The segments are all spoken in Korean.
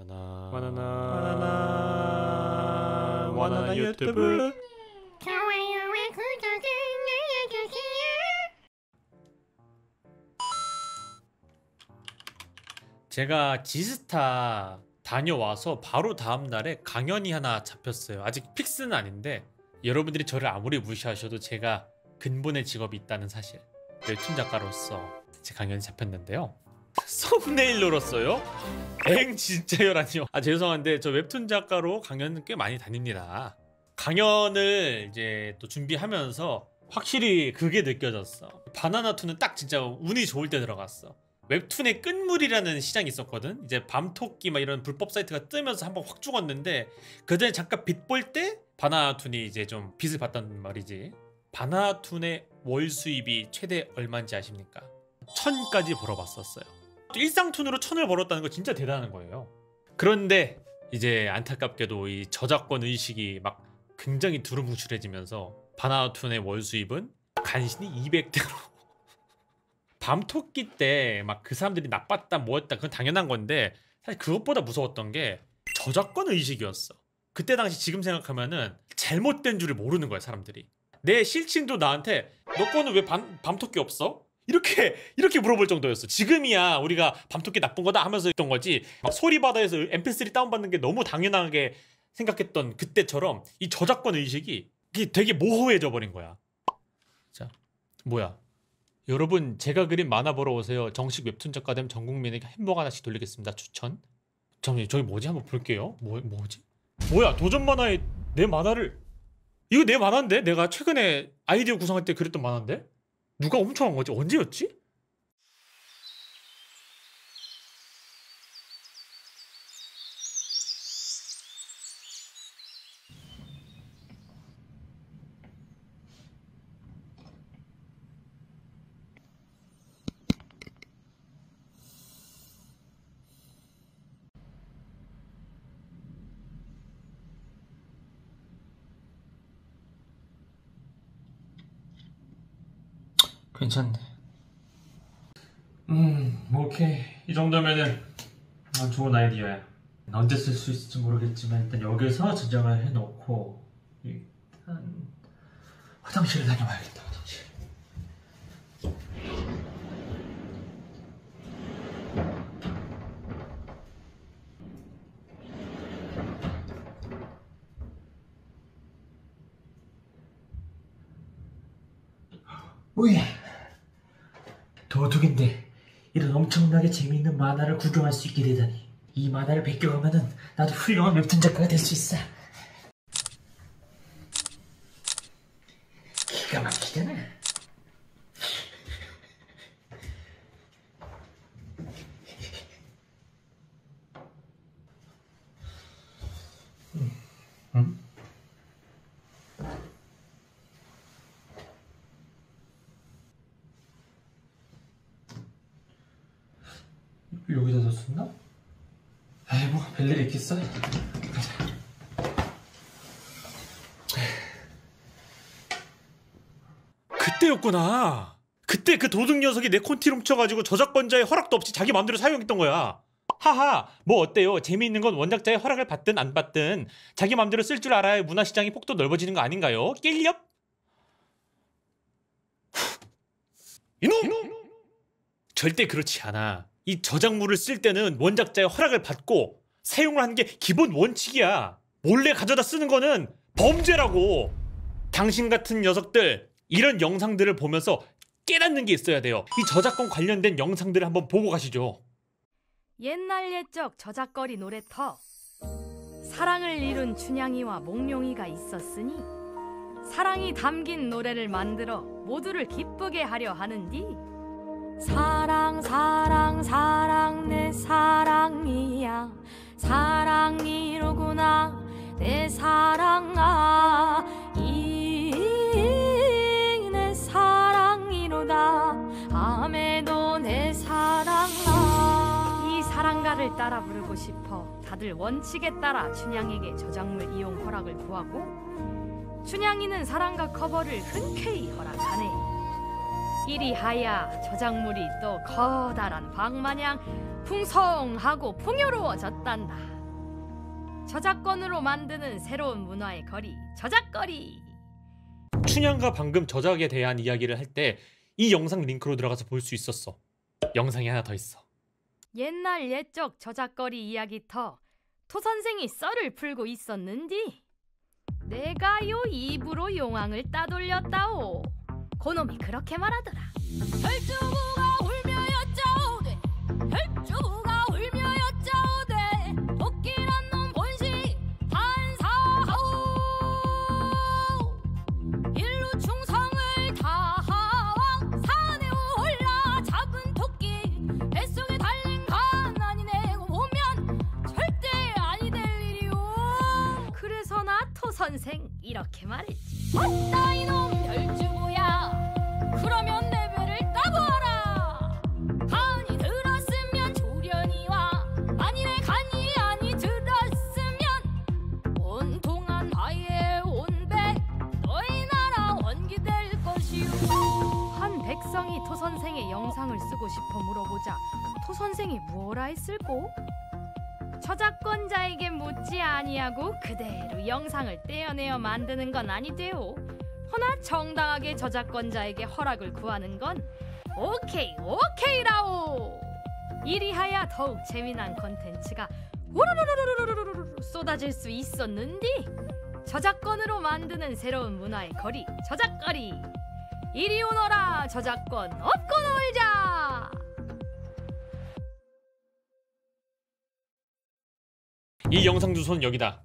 바나나 유튜브. 좋아요와 구독을 눌러주세요. 제가 지스타 다녀와서 바로 다음날에 강연이 하나 잡혔어요. 아직 픽스는 아닌데 여러분들이 저를 아무리 무시하셔도 제가 근본의 직업이 있다는 사실, 웹툰 작가로서 제 강연이 잡혔는데요. 썸네일로로써요? 진짜요라니요. 죄송한데 저 웹툰 작가로 강연은 꽤 많이 다닙니다. 강연을 이제 또 준비하면서 확실히 그게 느껴졌어. 바나나2는 딱 진짜 운이 좋을 때 들어갔어. 웹툰의 끝물이라는 시장이 있었거든. 이제 밤토끼 막 이런 불법 사이트가 뜨면서 한번 확 죽었는데 그전에 잠깐 빚 볼 때 바나나2이 이제 좀 빚을 봤단 말이지. 바나나2의 월 수입이 최대 얼마인지 아십니까? 1000까지 벌어봤었어요. 일상툰으로 1000을 벌었다는 거 진짜 대단한 거예요. 그런데 이제 안타깝게도 이 저작권 의식이 막 굉장히 두루뭉실해지면서 바나나2의 월 수입은 간신히 200대로 밤토끼 때 막 그 사람들이 나빴다 뭐했다 그건 당연한 건데 사실 그것보다 무서웠던 게 저작권 의식이었어. 그때 당시 지금 생각하면은 잘못된 줄을 모르는 거야 사람들이. 내 실친도 나한테 너 거는 왜 밤토끼 없어? 이렇게 물어볼 정도였어. 지금이야 우리가 밤토끼 나쁜 거다 하면서 했던 거지. 막 소리바다에서 mp3 다운받는 게 너무 당연하게 생각했던 그때처럼 이 저작권 의식이 되게 모호해져 버린 거야. 자, 뭐야? 여러분 제가 그린 만화 보러 오세요. 정식 웹툰 작가 되면 전 국민에게 햄버거 하나씩 돌리겠습니다. 추천. 잠깐만 저기 뭐지? 한번 볼게요. 뭐지? 뭐야? 도전 만화에 내 만화를, 이거 내 만화인데? 내가 최근에 아이디어 구성할 때 그랬던 만화인데? 누가 엄청 한 거지? 언제였지? 괜찮네. 오케이. 이 정도면은 좋은 아이디어야. 언제 쓸 수 있을지 모르겠지만 일단 여기서 저장을 해놓고 일단 화장실을 다녀와야겠다. 화장실. 오예. 도둑인데 이런 엄청나게 재미있는 만화를 구경할 수 있게 되다니. 이 만화를 베껴가면은 나도 훌륭한 웹툰 작가가 될 수 있어. 기가 막히잖아. 여기다 뒀었나? 에이 뭐 별일 있겠어? 가자. 그때였구나. 그때 그 도둑 녀석이 내 콘티를 훔쳐가지고 저작권자의 허락도 없이 자기 마음대로 사용했던 거야. 하하 뭐 어때요? 재미있는 건 원작자의 허락을 받든 안 받든 자기 마음대로 쓸 줄 알아야 문화시장이 폭도 넓어지는 거 아닌가요? 낄렵? 이놈! 절대 그렇지 않아. 이 저작물을 쓸 때는 원작자의 허락을 받고 사용을 하는 게 기본 원칙이야. 몰래 가져다 쓰는 거는 범죄라고. 당신 같은 녀석들 이런 영상들을 보면서 깨닫는 게 있어야 돼요. 이 저작권 관련된 영상들을 한번 보고 가시죠. 옛날 옛적 저작거리 노래터. 사랑을 이룬 춘향이와 몽룡이가 있었으니 사랑이 담긴 노래를 만들어 모두를 기쁘게 하려 하는디. 사랑 사랑 사랑 내 사랑이야. 사랑이로구나 내 사랑아. 내 사랑이로다 아메도 내 사랑아. 이 사랑가를 따라 부르고 싶어 다들 원칙에 따라 춘향에게 저작물 이용 허락을 구하고 춘향이는 사랑가 커버를 흔쾌히 허락하네. 이리하여 저작물이 또 커다란 방마냥 풍성하고 풍요로워졌단다. 저작권으로 만드는 새로운 문화의 거리, 저작거리. 춘향과 방금 저작에 대한 이야기를 할 때 이 영상 링크로 들어가서 볼 수 있었어. 영상이 하나 더 있어. 옛날 옛적 저작거리 이야기터 토 선생이 썰을 풀고 있었는디. 내가요 입으로 용왕을 따돌렸다오. 고놈이 그렇게 말하더라. 혈주부가 울며 여짜오되, 혈주부가 울며 여짜오되, 복귀란 놈 본시 반사하오. 일루 충성을 다하와 산에 올라 잡은 토끼 뱃속에 달린 가난이 내고 보면 절대 아니 될 일이오. 그래서 나 토 선생 이렇게 말했지. 어따 이놈 혈주부야, 그러면 내 배를 따보아라. 간이 들었으면 조련이와, 만일에 간이 아니 들었으면 온통한 바위에 온배 너희 나라 원기될 것이오. 한 백성이 토 선생의 영상을 쓰고 싶어 물어보자 토 선생이 무엇라 했을꼬? 저작권자에게 묻지 아니하고 그대로 영상을 떼어내어 만드는 건 아니되오. 허나 정당하게 저작권자에게 허락을 구하는 건 오케이라오. 이리하여 더욱 재미난 컨텐츠가 우르르르르르르르 쏟아질 수 있었는디. 저작권으로 만드는 새로운 문화의 거리, 저작거리. 이리 오너라, 저작권 업고 놀자. 이 영상 주소는 여기다.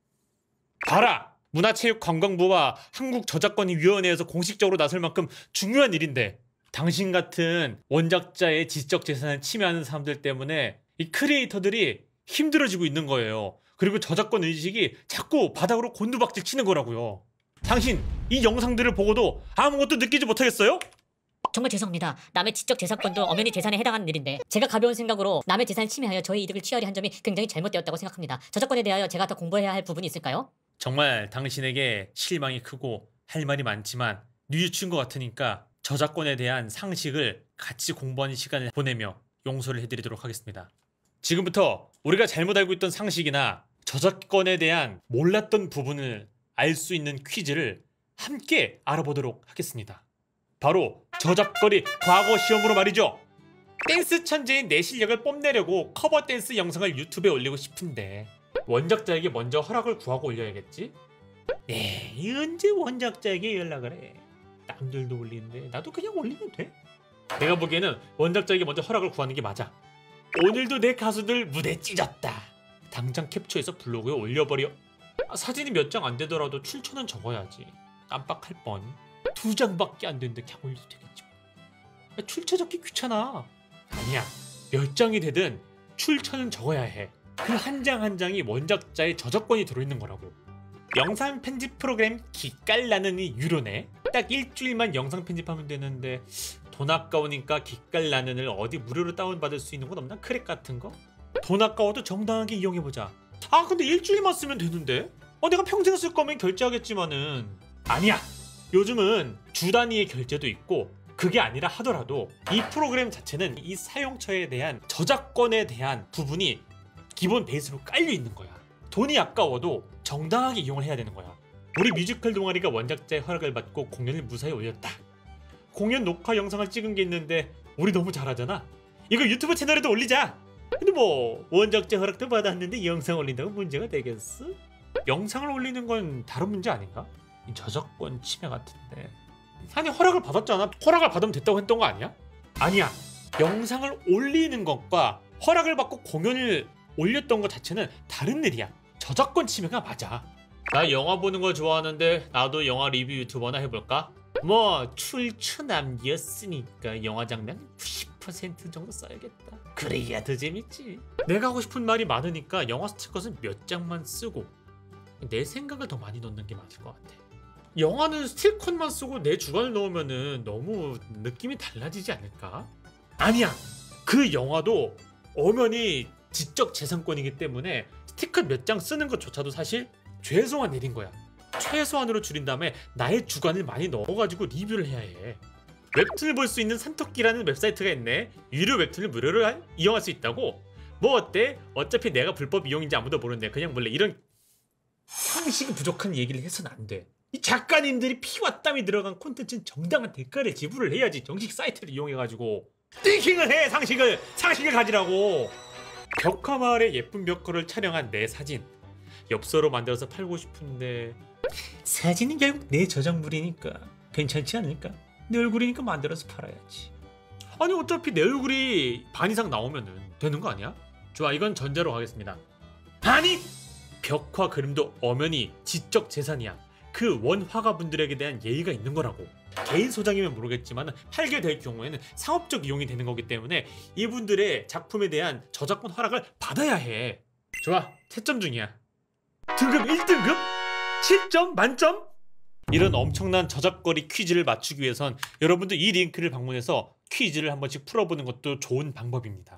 봐라! 문화체육관광부와 한국저작권위원회에서 공식적으로 나설 만큼 중요한 일인데 당신 같은 원작자의 지적 재산을 침해하는 사람들 때문에 이 크리에이터들이 힘들어지고 있는 거예요. 그리고 저작권 의식이 자꾸 바닥으로 곤두박질 치는 거라고요. 당신 이 영상들을 보고도 아무것도 느끼지 못하겠어요? 정말 죄송합니다. 남의 지적 재산권도 엄연히 재산에 해당하는 일인데 제가 가벼운 생각으로 남의 재산을 침해하여 저의 이득을 취하려 한 점이 굉장히 잘못되었다고 생각합니다. 저작권에 대하여 제가 더 공부해야 할 부분이 있을까요? 정말 당신에게 실망이 크고 할 말이 많지만 뉘우친 것 같으니까 저작권에 대한 상식을 같이 공부하는 시간을 보내며 용서를 해드리도록 하겠습니다. 지금부터 우리가 잘못 알고 있던 상식이나 저작권에 대한 몰랐던 부분을 알 수 있는 퀴즈를 함께 알아보도록 하겠습니다. 바로 저작거리 과거 시험으로 말이죠. 댄스 천재인 내 실력을 뽐내려고 커버 댄스 영상을 유튜브에 올리고 싶은데 원작자에게 먼저 허락을 구하고 올려야겠지? 에이, 언제 원작자에게 연락을 해. 남들도 올리는데 나도 그냥 올리면 돼. 내가 보기에는 원작자에게 먼저 허락을 구하는 게 맞아. 오늘도 내 가수들 무대 찢었다. 당장 캡처해서 블로그에 올려버려. 사진이 몇 장 안 되더라도 출처는 적어야지. 깜빡할 뻔. 2장밖에 안 되는데 그냥 올려도 되겠지. 출처 적기 귀찮아. 아니야. 몇 장이 되든 출처는 적어야 해. 그 한 장 한 장이 원작자의 저작권이 들어있는 거라고. 영상 편집 프로그램 기깔나는 이 유료네. 딱 일주일만 영상 편집하면 되는데 돈 아까우니까 기깔나는을 어디 무료로 다운받을 수 있는 건 없나? 크랙 같은 거? 돈 아까워도 정당하게 이용해보자. 아 근데 일주일만 쓰면 되는데? 내가 평생 쓸 거면 결제하겠지만은. 아니야. 요즘은 주 단위의 결제도 있고 그게 아니라 하더라도 이 프로그램 자체는 이 사용처에 대한 저작권에 대한 부분이 기본 베이스로 깔려 있는 거야. 돈이 아까워도 정당하게 이용을 해야 되는 거야. 우리 뮤지컬 동아리가 원작자의 허락을 받고 공연을 무사히 올렸다. 공연 녹화 영상을 찍은 게 있는데 우리 너무 잘하잖아. 이거 유튜브 채널에도 올리자. 근데 뭐 원작자 허락도 받았는데 이 영상 올린다고 문제가 되겠어? 영상을 올리는 건 다른 문제 아닌가? 이 저작권 침해 같은데. 아니 허락을 받았잖아. 허락을 받으면 됐다고 했던 거 아니야? 아니야. 영상을 올리는 것과 허락을 받고 공연을 올렸던 것 자체는 다른 일이야. 저작권 침해가 맞아. 나 영화 보는 거 좋아하는데 나도 영화 리뷰 유튜버나 해볼까? 뭐 출처 남겼으니까 영화 장면 90% 정도 써야겠다. 그래야 더 재밌지. 내가 하고 싶은 말이 많으니까 영화 스티커는 몇 장만 쓰고 내 생각을 더 많이 넣는 게 맞을 것 같아. 영화는 스티커만 쓰고 내 주관을 넣으면은 너무 느낌이 달라지지 않을까? 아니야. 그 영화도 엄연히 지적 재산권이기 때문에 스티커 몇 장 쓰는 것조차도 사실 죄송한 일인 거야. 최소한으로 줄인 다음에 나의 주관을 많이 넣어가지고 리뷰를 해야 해. 웹툰을 볼 수 있는 산토끼라는 웹사이트가 있네. 유료 웹툰을 무료로 이용할 수 있다고? 뭐 어때? 어차피 내가 불법 이용인지 아무도 모르는데 그냥 몰래 이런 상식이 부족한 얘기를 해서는 안 돼. 이 작가님들이 피와 땀이 들어간 콘텐츠는 정당한 대가를 지불을 해야지. 정식 사이트를 이용해가지고 띵킹을 해. 상식을 가지라고. 벽화마을의 예쁜 벽화를 촬영한 내 사진 엽서로 만들어서 팔고 싶은데 사진은 결국 내 저작물이니까 괜찮지 않을까? 내 얼굴이니까 만들어서 팔아야지. 아니 어차피 내 얼굴이 반 이상 나오면은 되는 거 아니야? 좋아, 이건 전제로 가겠습니다. 아니! 벽화 그림도 엄연히 지적 재산이야. 그 원화가분들에게 대한 예의가 있는 거라고. 개인 소장이면 모르겠지만 팔게 될 경우에는 상업적 이용이 되는 거기 때문에 이분들의 작품에 대한 저작권 허락을 받아야 해. 좋아, 채점 중이야. 등급 1등급? 7점 만점? 이런 엄청난 저작거리 퀴즈를 맞추기 위해선 여러분들 이 링크를 방문해서 퀴즈를 한 번씩 풀어보는 것도 좋은 방법입니다.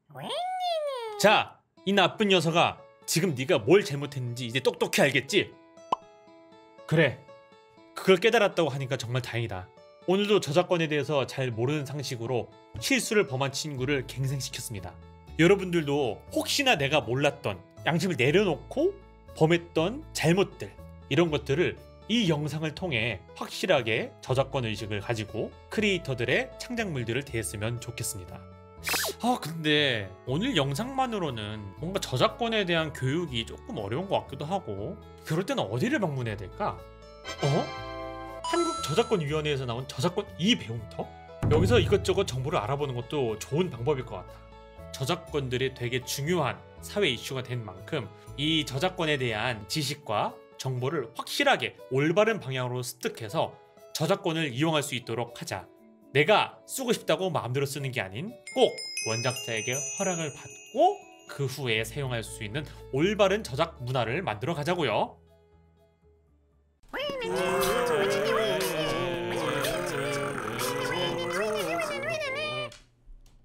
자, 이 나쁜 녀석아, 지금 네가 뭘 잘못했는지 이제 똑똑히 알겠지? 그래, 그걸 깨달았다고 하니까 정말 다행이다. 오늘도 저작권에 대해서 잘 모르는 상식으로 실수를 범한 친구를 갱생시켰습니다. 여러분들도 혹시나 내가 몰랐던 양심을 내려놓고 범했던 잘못들, 이런 것들을 이 영상을 통해 확실하게 저작권 의식을 가지고 크리에이터들의 창작물들을 대했으면 좋겠습니다. 근데 오늘 영상만으로는 뭔가 저작권에 대한 교육이 조금 어려운 것 같기도 하고, 그럴 때는 어디를 방문해야 될까? 한국저작권위원회에서 나온 저작권 배움터? 여기서 이것저것 정보를 알아보는 것도 좋은 방법일 것 같아. 저작권들이 되게 중요한 사회 이슈가 된 만큼 이 저작권에 대한 지식과 정보를 확실하게 올바른 방향으로 습득해서 저작권을 이용할 수 있도록 하자. 내가 쓰고 싶다고 마음대로 쓰는 게 아닌 꼭 원작자에게 허락을 받고 그 후에 사용할 수 있는 올바른 저작 문화를 만들어 가자고요.